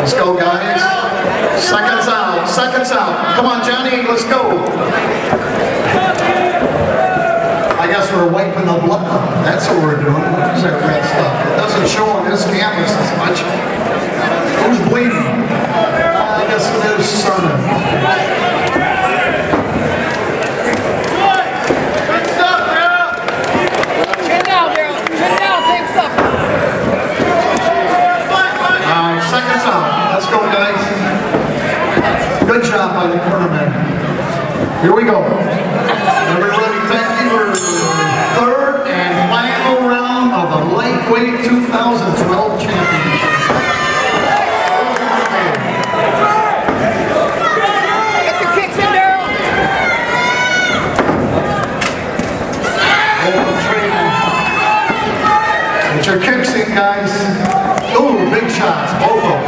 Let's go, guys. Seconds out, seconds out. Come on, Johnny, let's go. I guess we're wiping the blood. That's what we're doing. Where's that red stuff? It doesn't show on this canvas as much. Who's bleeding? I guess it is Sermon. Good stuff, Daryl. Chin down, Daryl. Chin down, same stuff. Alright, seconds out. Let's go, guys. Good job by the cornerman. Here we go. Everybody, thank you for the third and final round of the Lightweight 2012 Championship. Get the kicks in, Daryl. Get your kicks in, guys. Ooh, big shots, both of them.